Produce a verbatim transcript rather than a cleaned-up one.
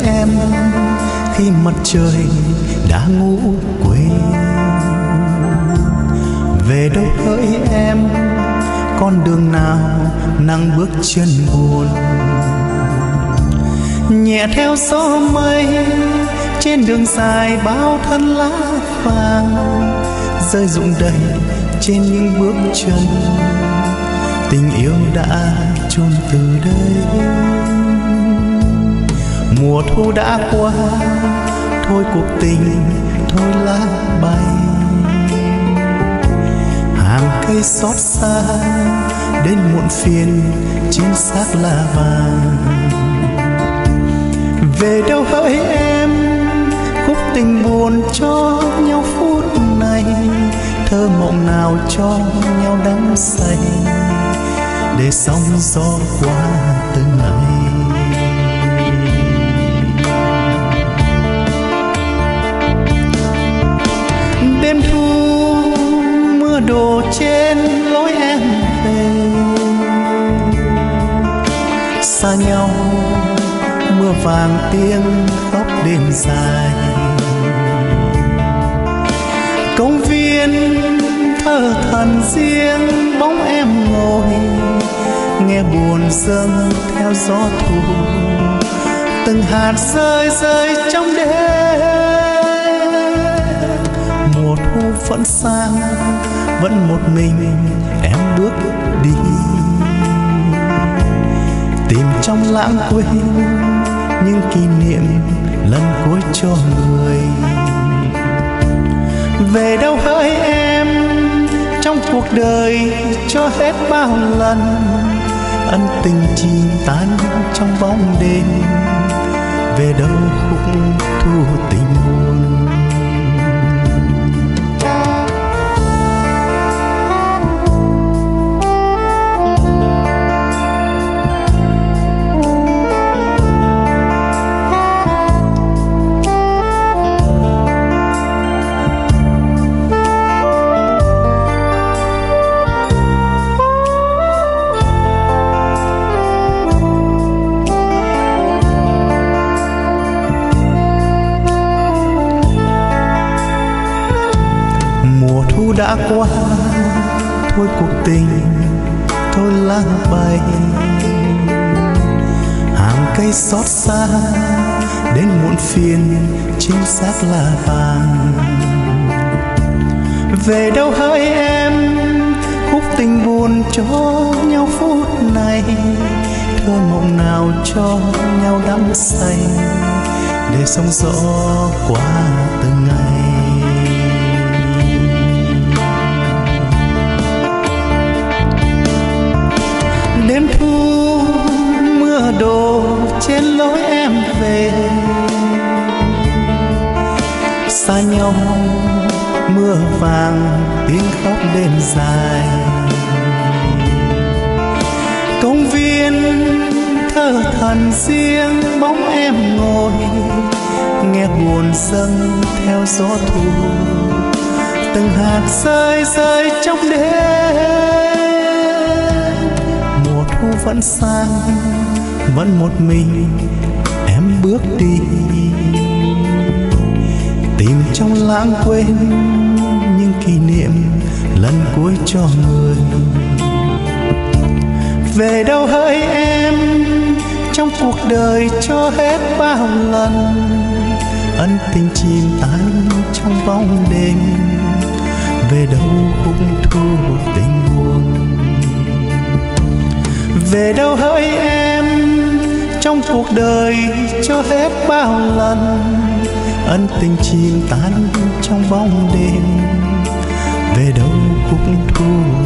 em khi mặt trời đã ngủ quên. Về đâu hỡi em, con đường nào nắng bước chân buồn. Nhẹ theo gió mây trên đường dài bao thân lá vàng rơi rụng đầy trên những bước chân. Tình yêu đã chôn từ đây. Mùa thu đã qua, thôi cuộc tình, thôi lá bay. Hàng cây xót xa đến muộn phiền trên xác lá vàng. Về đâu hỡi em, khúc tình buồn cho nhau phút này. Thơ mộng nào cho nhau đắm say, để sóng gió qua từng ngày. Đêm thu mưa đổ trên lối em về, xa nhau mưa vàng tiếng khóc đêm dài. Công viên thơ thần riêng bóng em ngồi, nghe buồn dâng theo gió thu. Từng hạt rơi rơi trong đêm. Mùa thu vẫn sang, vẫn một mình em bước đi, tìm trong lãng quên những kỷ niệm lần cuối cho người. Về đâu hỡi em, trong cuộc đời cho hết bao lần ân tình chìm tan trong bóng đêm. Về đâu khúc thu tình buồn. Đã qua, thôi cuộc tình, thôi lá bay. Hàng cây xót xa đến muộn phiền trên xác lá vàng. Về đâu hỡi em, khúc tình buồn cho nhau phút này. Thơ mộng nào cho nhau đắm say, để sóng gió qua từng ngày. Đêm thu mưa đổ trên lối em về, xa nhau mưa vàng tiếng khóc đêm dài. Công viên thơ thần riêng bóng em ngồi, nghe buồn dâng theo gió thu. Từng hạt rơi rơi trong đêm. Thu vẫn sang, vẫn một mình em bước đi, tìm trong lãng quên những kỷ niệm lần cuối cho người. Về đâu hỡi em, trong cuộc đời cho hết bao lần ân tình chìm tan trong bóng đêm. Về đâu khúc thu tình buồn. Về đâu hỡi em, trong cuộc đời cho hết bao lần ân tình chìm tan trong bóng đêm. Về đâu khúc thu